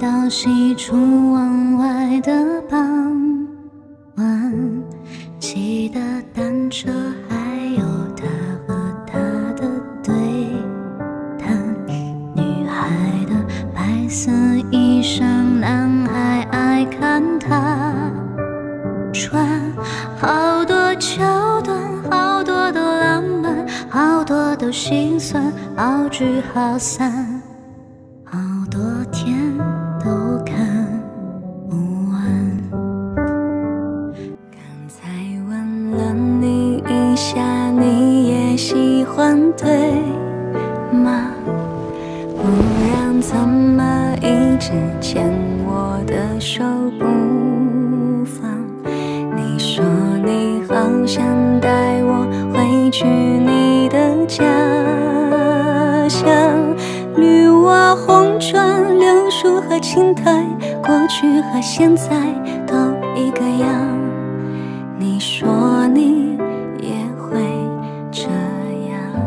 到喜出望外的傍晚，骑的单车，还有他和他的对谈。女孩的白色衣裳，男孩爱看她穿。好多桥段，好多的浪漫，好多都心酸，好聚好散，好多天都看不完。刚才问了你一下，你也喜欢对吗？不然怎么一直牵我的手不放？你说你好想带我回去你的家乡，绿瓦红砖，柳树和青苔，过去和现在都一个样。你说你也会这样，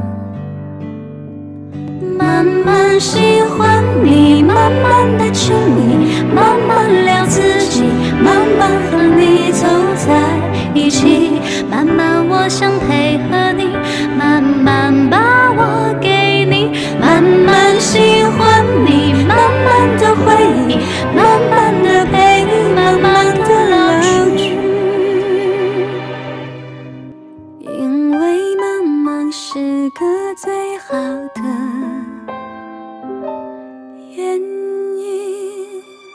慢慢喜欢你，慢慢的亲密，慢慢聊自己，慢慢和你走在一起，慢慢我想配合你，慢慢把我给你，慢慢喜欢你，慢慢的回忆，慢慢的陪你，慢慢的老去，因为慢慢是个最好的原因。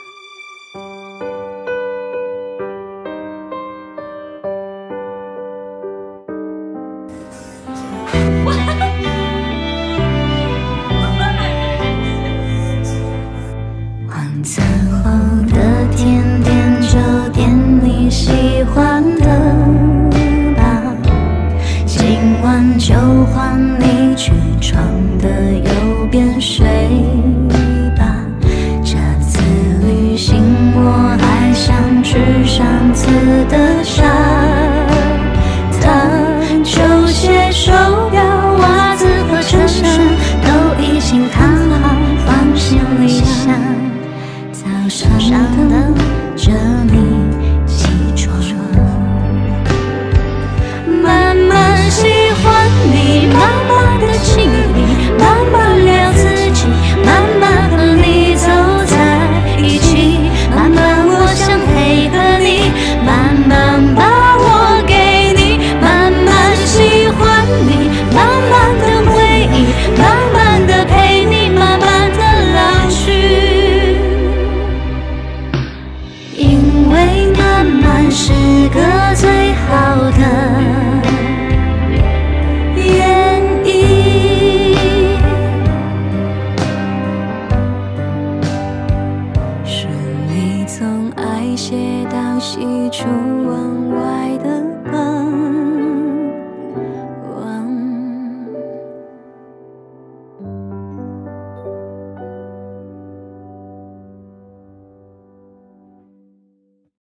晚餐后的甜点就点你喜欢的吧，今晚就换你